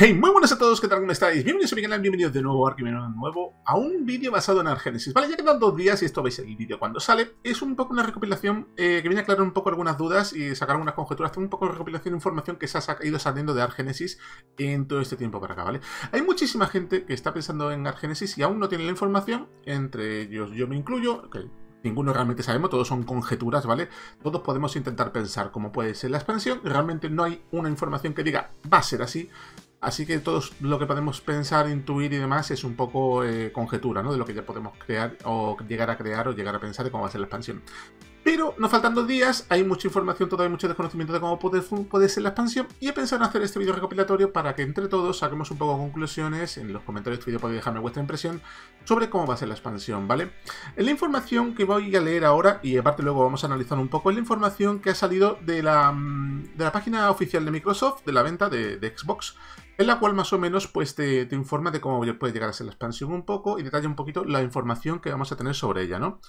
Hey, muy buenas a todos, ¿qué tal? ¿Cómo estáis? Bienvenidos a mi canal, bienvenidos de nuevo a un vídeo basado en Argénesis. Vale, ya quedan 2 días y esto veis el vídeo cuando sale. Es un poco una recopilación que viene a aclarar un poco algunas dudas y sacar algunas conjeturas. Un poco de recopilación de información que se ha ido saliendo de Argénesis en todo este tiempo para acá, ¿vale? Hay muchísima gente que está pensando en Argénesis y aún no tiene la información, entre ellos yo me incluyo, que ninguno realmente sabemos, todos son conjeturas, ¿vale? Todos podemos intentar pensar cómo puede ser la expansión. Realmente no hay una información que diga va a ser así. Así que todo lo que podemos pensar, intuir y demás es un poco conjetura, ¿no? De lo que ya podemos crear o llegar a crear o llegar a pensar de cómo va a ser la expansión. Pero nos faltan 2 días, hay mucha información, todavía mucho desconocimiento de cómo puede ser la expansión y he pensado en hacer este vídeo recopilatorio para que entre todos saquemos un poco conclusiones. En los comentarios de este vídeo podéis dejarme vuestra impresión sobre cómo va a ser la expansión, ¿vale? En la información que voy a leer ahora, y aparte luego vamos a analizar un poco, es la información que ha salido de la página oficial de Microsoft, de la venta de Xbox, en la cual más o menos pues te informa de cómo puede llegar a ser la expansión un poco y detalla un poquito la información que vamos a tener sobre ella, ¿no?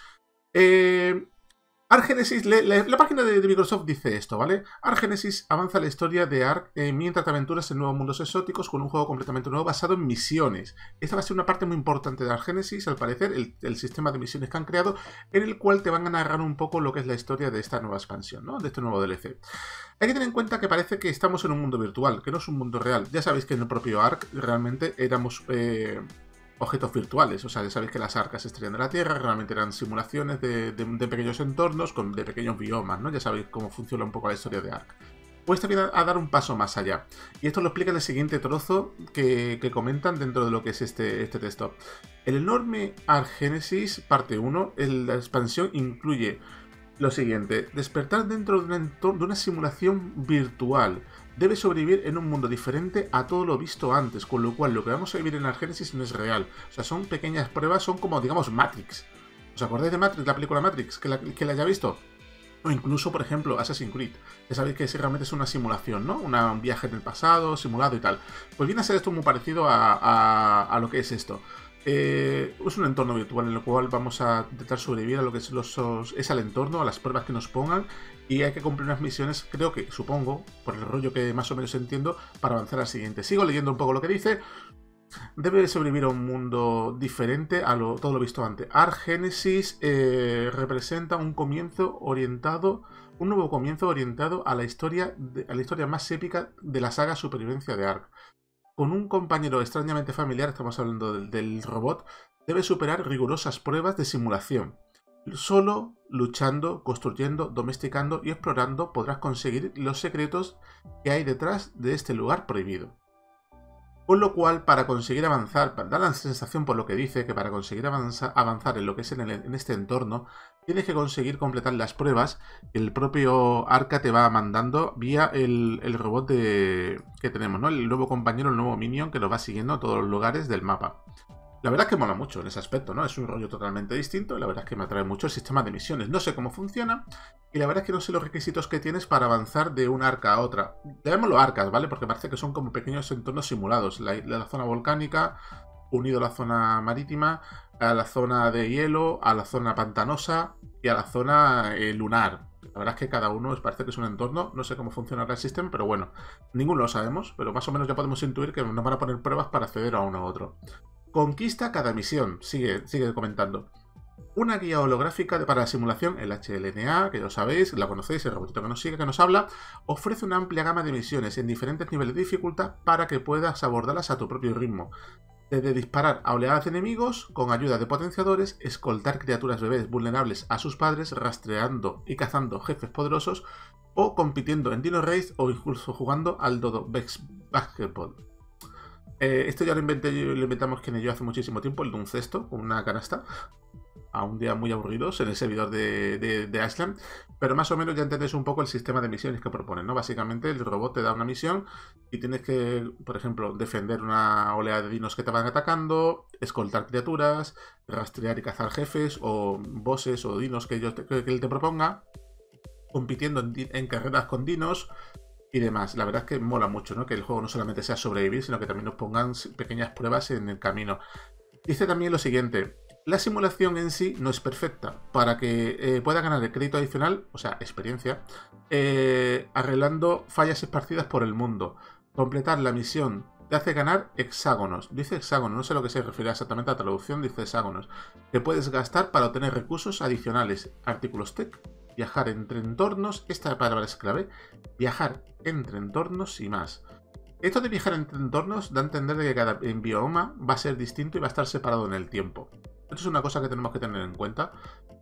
Argénesis, la página de Microsoft dice esto, ¿vale? Argénesis avanza la historia de Ark mientras te aventuras en nuevos mundos exóticos con un juego completamente nuevo basado en misiones. Esta va a ser una parte muy importante de Argénesis, al parecer, el sistema de misiones que han creado, en el cual te van a narrar un poco lo que es la historia de esta nueva expansión, ¿no? De este nuevo DLC. Hay que tener en cuenta que parece que estamos en un mundo virtual, que no es un mundo real. Ya sabéis que en el propio Ark realmente éramos objetos virtuales, o sea, ya sabéis que las arcas se extraían de la Tierra, realmente eran simulaciones de pequeños entornos, de pequeños biomas, ¿no? Ya sabéis cómo funciona un poco la historia de Ark. Pues te viene a dar un paso más allá. Y esto lo explica en el siguiente trozo que comentan dentro de lo que es este texto. El enorme Argénesis, parte 1, la expansión incluye lo siguiente: despertar dentro de un entorno, de una simulación virtual. Debe sobrevivir en un mundo diferente a todo lo visto antes, con lo cual lo que vamos a vivir en Argénesis no es real. O sea, son pequeñas pruebas, son como, digamos, Matrix. ¿Os acordáis de Matrix, la película Matrix, que la haya visto? O incluso, por ejemplo, Assassin's Creed. Ya sabéis que realmente es una simulación, ¿no? Un viaje en el pasado, simulado y tal. Pues viene a ser esto muy parecido a lo que es esto. Es un entorno virtual en el cual vamos a intentar sobrevivir a lo que es al entorno, a las pruebas que nos pongan, y hay que cumplir unas misiones, creo que, supongo, por el rollo que más o menos entiendo, para avanzar al siguiente. Sigo leyendo un poco lo que dice. Debe sobrevivir a un mundo diferente a todo lo visto antes. Argénesis representa un nuevo comienzo orientado a la historia más épica de la saga Supervivencia de Ark. Con un compañero extrañamente familiar, estamos hablando del robot, debe superar rigurosas pruebas de simulación. Solo luchando, construyendo, domesticando y explorando podrás conseguir los secretos que hay detrás de este lugar prohibido. Con lo cual, para conseguir avanzar, da la sensación por lo que dice, que para conseguir avanzar en lo que es en este entorno, tienes que conseguir completar las pruebas que el propio Arca te va mandando vía el robot que tenemos, ¿no? El nuevo compañero, el nuevo minion que nos va siguiendo a todos los lugares del mapa. La verdad es que mola mucho en ese aspecto, ¿no? Es un rollo totalmente distinto y la verdad es que me atrae mucho el sistema de misiones. No sé cómo funciona y la verdad es que no sé los requisitos que tienes para avanzar de una arca a otra. Llamémoslo arcas, ¿vale? Porque parece que son como pequeños entornos simulados. La zona volcánica, unido a la zona marítima, a la zona de hielo, a la zona pantanosa y a la zona lunar. La verdad es que cada uno parece que es un entorno, no sé cómo funciona el sistema, pero bueno, ninguno lo sabemos, pero más o menos ya podemos intuir que nos van a poner pruebas para acceder a uno u otro. Conquista cada misión, sigue comentando. Una guía holográfica para la simulación, el HLNA, que ya lo sabéis, la conocéis, el robotito que nos sigue, que nos habla, ofrece una amplia gama de misiones en diferentes niveles de dificultad para que puedas abordarlas a tu propio ritmo. Desde disparar a oleadas de enemigos con ayuda de potenciadores, escoltar criaturas bebés vulnerables a sus padres, rastreando y cazando jefes poderosos, o compitiendo en Dino Race o incluso jugando al Dodo Basketball. Esto ya lo inventamos Ken y yo hace muchísimo tiempo, el de un cesto, con una canasta, a un día muy aburridos en el servidor de Ashland, pero más o menos ya entendéis un poco el sistema de misiones que proponen, ¿no? Básicamente el robot te da una misión y tienes que, por ejemplo, defender una oleada de dinos que te van atacando, escoltar criaturas, rastrear y cazar jefes o bosses o dinos que él te proponga, compitiendo en carreras con dinos y demás. La verdad es que mola mucho, ¿no? Que el juego no solamente sea sobrevivir, sino que también nos pongan pequeñas pruebas en el camino. Dice también lo siguiente: la simulación en sí no es perfecta. Para que pueda ganar el crédito adicional, o sea, experiencia, arreglando fallas esparcidas por el mundo. Completar la misión te hace ganar hexágonos. Dice hexágonos, no sé a lo que se refiere exactamente a la traducción, dice hexágonos. Que puedes gastar para obtener recursos adicionales. Artículos tech, viajar entre entornos, esta palabra es clave, viajar entre entornos y más. Esto de viajar entre entornos da a entender de que cada bioma va a ser distinto y va a estar separado en el tiempo. Esto es una cosa que tenemos que tener en cuenta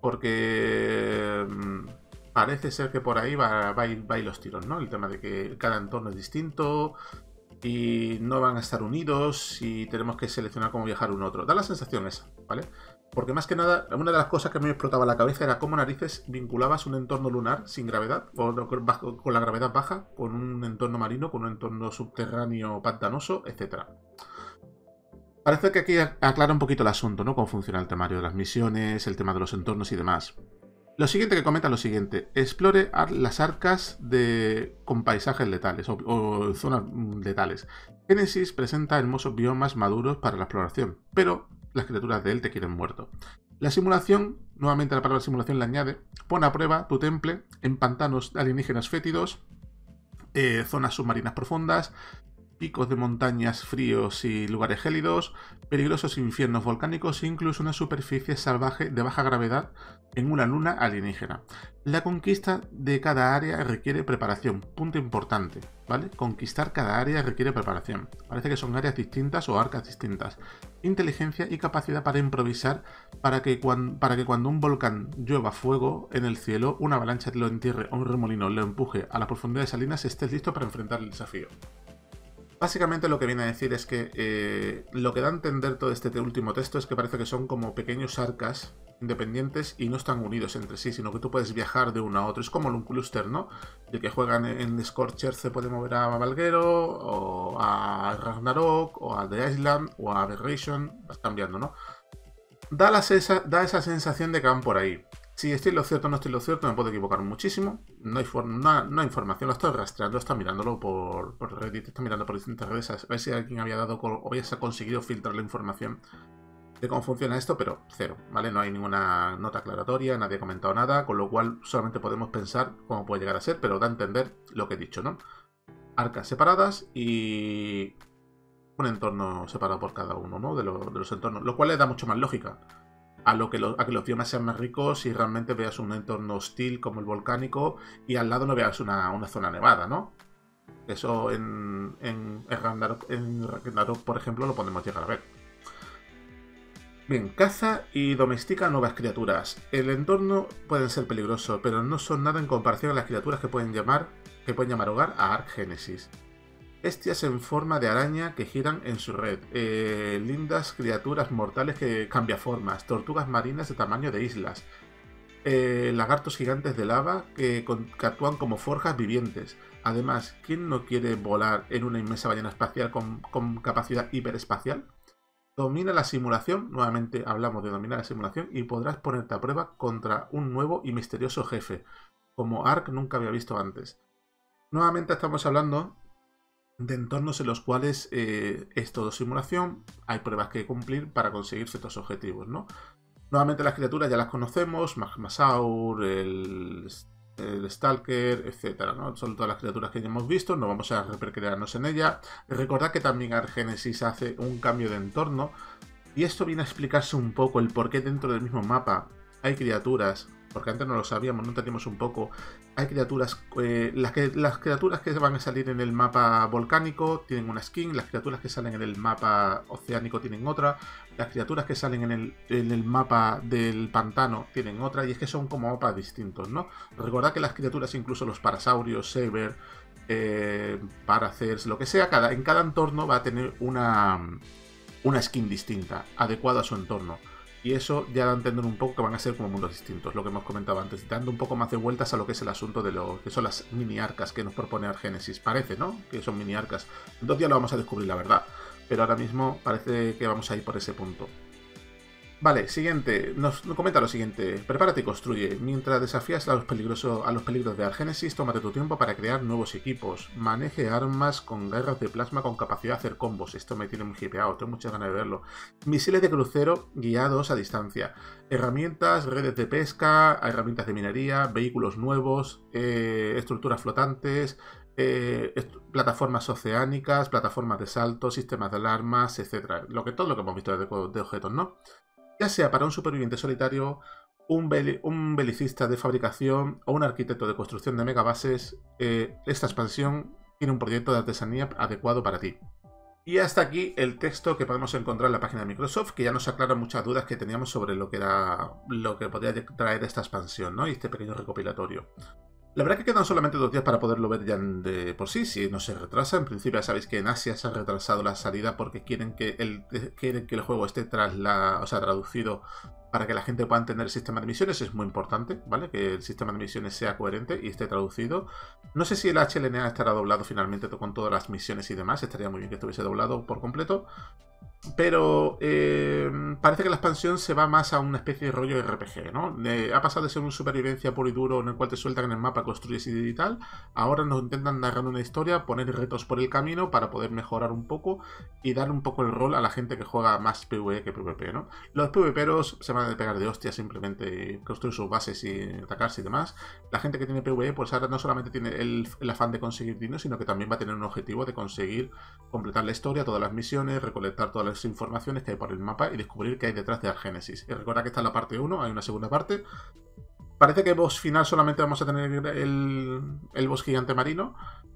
porque parece ser que por ahí va a ir los tiros, ¿no? El tema de que cada entorno es distinto y no van a estar unidos y tenemos que seleccionar cómo viajar uno a otro. Da la sensación esa, ¿vale? Porque más que nada, una de las cosas que a mí me explotaba la cabeza era cómo narices vinculabas un entorno lunar sin gravedad, o con la gravedad baja, con un entorno marino, con un entorno subterráneo pantanoso, etc. Parece que aquí aclara un poquito el asunto, ¿no? Cómo funciona el temario de las misiones, el tema de los entornos y demás. Lo siguiente que comenta es lo siguiente: explore las arcas con paisajes letales o zonas letales. Génesis presenta hermosos biomas maduros para la exploración, pero las criaturas de él te quieren muerto. La simulación, nuevamente la palabra simulación le añade, pone a prueba tu temple en pantanos alienígenas fétidos, zonas submarinas profundas, picos de montañas fríos y lugares gélidos, peligrosos infiernos volcánicos e incluso una superficie salvaje de baja gravedad en una luna alienígena. La conquista de cada área requiere preparación. Punto importante, ¿vale? Conquistar cada área requiere preparación. Parece que son áreas distintas o arcas distintas. Inteligencia y capacidad para improvisar para que cuando un volcán llueva fuego en el cielo, una avalancha lo entierre o un remolino lo empuje a la profundidad de salinas, estés listo para enfrentar el desafío. Básicamente lo que viene a decir es que lo que da a entender todo este último texto es que parece que son como pequeños arcas independientes y no están unidos entre sí, sino que tú puedes viajar de uno a otro. Es como un cluster, ¿no? El que juegan en Scorcher se puede mover a Valguero, o a Ragnarok, o a The Island, o a Aberration, vas cambiando, ¿no? Da esa sensación de que van por ahí. Si estoy en lo cierto o no estoy en lo cierto, me puedo equivocar muchísimo. No hay información, lo estoy rastreando, estoy mirándolo por Reddit, estoy mirando por distintas redes, a ver si alguien había dado o había conseguido filtrar la información de cómo funciona esto, pero cero, ¿vale? No hay ninguna nota aclaratoria, nadie ha comentado nada, con lo cual solamente podemos pensar cómo puede llegar a ser, pero da a entender lo que he dicho, ¿no? Arcas separadas y un entorno separado por cada uno, ¿no? De los entornos, lo cual le da mucho más lógica a que los biomas sean más ricos y realmente veas un entorno hostil como el volcánico y al lado no veas una zona nevada, ¿no? Eso en Ragnarok, por ejemplo, lo podemos llegar a ver. Bien, caza y domestica nuevas criaturas. El entorno puede ser peligroso, pero no son nada en comparación a las criaturas que pueden llamar hogar a Ark Genesis. Bestias en forma de araña que giran en su red, lindas criaturas mortales que cambiaformas, tortugas marinas de tamaño de islas, lagartos gigantes de lava que actúan como forjas vivientes. Además, ¿quién no quiere volar en una inmensa ballena espacial con capacidad hiperespacial? Domina la simulación, nuevamente hablamos de dominar la simulación, y podrás ponerte a prueba contra un nuevo y misterioso jefe, como Ark nunca había visto antes. Nuevamente estamos hablando de entornos en los cuales es todo simulación, hay pruebas que cumplir para conseguir ciertos objetivos, ¿no? Nuevamente las criaturas ya las conocemos, Magmasaur, el Stalker, etcétera, ¿no? Son todas las criaturas que ya hemos visto, no vamos a recrearnos en ella. Recordad que también Ark Genesis hace un cambio de entorno, y esto viene a explicarse un poco el por qué dentro del mismo mapa hay criaturas, porque antes no lo sabíamos, no entendíamos un poco. Hay criaturas, las criaturas que van a salir en el mapa volcánico tienen una skin, las criaturas que salen en el mapa oceánico tienen otra, las criaturas que salen en el mapa del pantano tienen otra, y es que son como mapas distintos, ¿no? Recordad que las criaturas, incluso los parasaurios, Saber, Paracers, lo que sea, en cada entorno va a tener una skin distinta, adecuada a su entorno. Y eso ya da a entender un poco que van a ser como mundos distintos, lo que hemos comentado antes, dando un poco más de vueltas a lo que es el asunto de lo que son las mini arcas que nos propone Ark Genesis. Parece, ¿no? Que son mini arcas. Entonces ya lo vamos a descubrir, la verdad. Pero ahora mismo parece que vamos a ir por ese punto. Vale, siguiente. Nos comenta lo siguiente. Prepárate y construye. Mientras desafías a los peligros de Ark Genesis, tómate tu tiempo para crear nuevos equipos. Maneje armas con garras de plasma con capacidad de hacer combos. Esto me tiene muy hipeado, tengo muchas ganas de verlo. Misiles de crucero guiados a distancia. Herramientas, redes de pesca, herramientas de minería, vehículos nuevos, estructuras flotantes, plataformas oceánicas, plataformas de salto, sistemas de alarmas, etcétera. Todo lo que hemos visto de objetos, ¿no? Ya sea para un superviviente solitario, un belicista de fabricación o un arquitecto de construcción de megabases, esta expansión tiene un proyecto de artesanía adecuado para ti. Y hasta aquí el texto que podemos encontrar en la página de Microsoft, que ya nos aclara muchas dudas que teníamos sobre lo que podría traer esta expansión, ¿no? Y este pequeño recopilatorio. La verdad que quedan solamente 2 días para poderlo ver ya de por sí, si no se retrasa. En principio ya sabéis que en Asia se ha retrasado la salida porque quieren que el juego esté traducido para que la gente pueda entender el sistema de misiones. Es muy importante, ¿vale? Que el sistema de misiones sea coherente y esté traducido. No sé si el HLNA estará doblado finalmente con todas las misiones y demás. Estaría muy bien que estuviese doblado por completo. Pero parece que la expansión se va más a una especie de rollo RPG, ¿no? Ha pasado de ser un supervivencia puro y duro en el cual te sueltan en el mapa, construyes y tal. Ahora nos intentan narrar una historia, poner retos por el camino para poder mejorar un poco y dar un poco el rol a la gente que juega más PvE que PvP, ¿no? Los PvPeros se van a pegar de hostias simplemente, construir sus bases y atacarse y demás. La gente que tiene PvE, pues ahora no solamente tiene el afán de conseguir dinero, sino que también va a tener un objetivo de conseguir completar la historia, todas las misiones, recolectar todas las informaciones que hay por el mapa y descubrir qué hay detrás de Ark Genesis. Y recuerda que esta es la parte 1, hay una segunda parte. Parece que boss final solamente vamos a tener el boss gigante marino.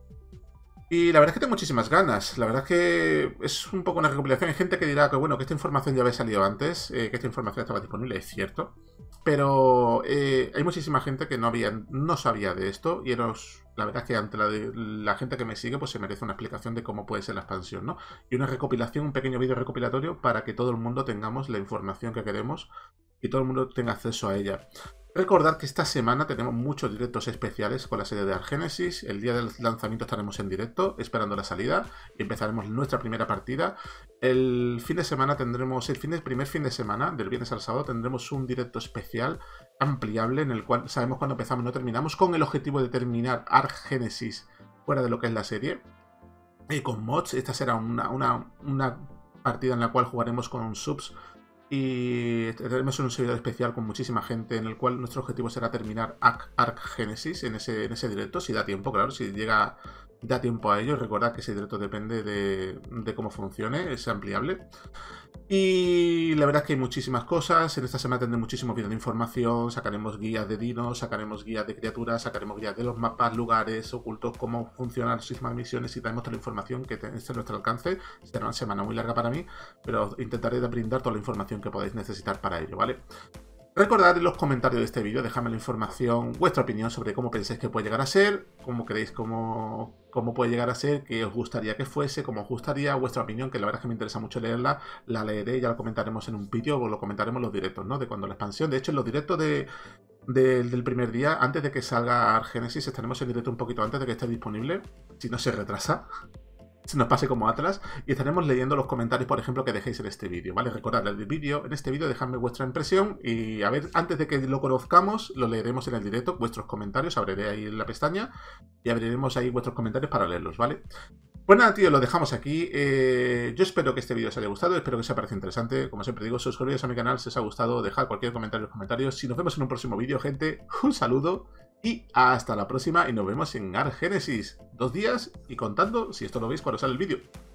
Y la verdad es que tengo muchísimas ganas. La verdad es que es un poco una recopilación. Hay gente que dirá que bueno, que esta información ya había salido antes, que esta información estaba disponible, es cierto. Pero hay muchísima gente que no sabía de esto. Y la verdad es que ante la gente que me sigue, pues se merece una explicación de cómo puede ser la expansión, ¿no? Y una recopilación, un pequeño vídeo recopilatorio para que todo el mundo tengamos la información que queremos y todo el mundo tenga acceso a ella. Recordad que esta semana tenemos muchos directos especiales con la serie de Ark Genesis. El día del lanzamiento estaremos en directo, esperando la salida, y empezaremos nuestra primera partida. El fin de semana tendremos, primer fin de semana, del viernes al sábado, tendremos un directo especial ampliable en el cual sabemos cuándo empezamos y no terminamos, con el objetivo de terminar Ark Genesis fuera de lo que es la serie. Y con mods, esta será una partida en la cual jugaremos con subs. Y tenemos un servidor especial con muchísima gente en el cual nuestro objetivo será terminar Ark Genesis en ese directo, si da tiempo, claro, si da tiempo a ello. Recordad que ese directo depende de cómo funcione, es ampliable. Y la verdad es que hay muchísimas cosas. En esta semana tendré muchísimos vídeos de información, sacaremos guías de dinos, sacaremos guías de criaturas, sacaremos guías de los mapas, lugares ocultos, cómo funciona el sistema de misiones y traemos toda la información que esté a nuestro alcance. Será una semana muy larga para mí, pero intentaré brindar toda la información que podáis necesitar para ello, ¿vale? Recordad en los comentarios de este vídeo, dejadme la información, vuestra opinión sobre cómo pensáis que puede llegar a ser, cómo creéis cómo puede llegar a ser, qué os gustaría que fuese, cómo os gustaría, vuestra opinión, que la verdad es que me interesa mucho leerla, la leeré, ya la comentaremos en un vídeo o lo comentaremos en los directos, ¿no? De cuando la expansión, de hecho en los directos del primer día, antes de que salga Ark Genesis, estaremos en directo un poquito antes de que esté disponible, si no se retrasa. Se nos pase como Atlas, y estaremos leyendo los comentarios, por ejemplo, que dejéis en este vídeo, ¿vale? Recordad, en este vídeo dejadme vuestra impresión y a ver, antes de que lo conozcamos, lo leeremos en el directo, vuestros comentarios, abriré ahí la pestaña y abriremos ahí vuestros comentarios para leerlos, ¿vale? Pues nada, tío, lo dejamos aquí. Yo espero que este vídeo os haya gustado, espero que os haya parecido interesante. Como siempre digo, suscribiros a mi canal si os ha gustado, dejad cualquier comentario en los comentarios. Si nos vemos en un próximo vídeo, gente, un saludo y hasta la próxima, y nos vemos en Ark Genesis. 2 días y contando si esto lo veis cuando sale el vídeo.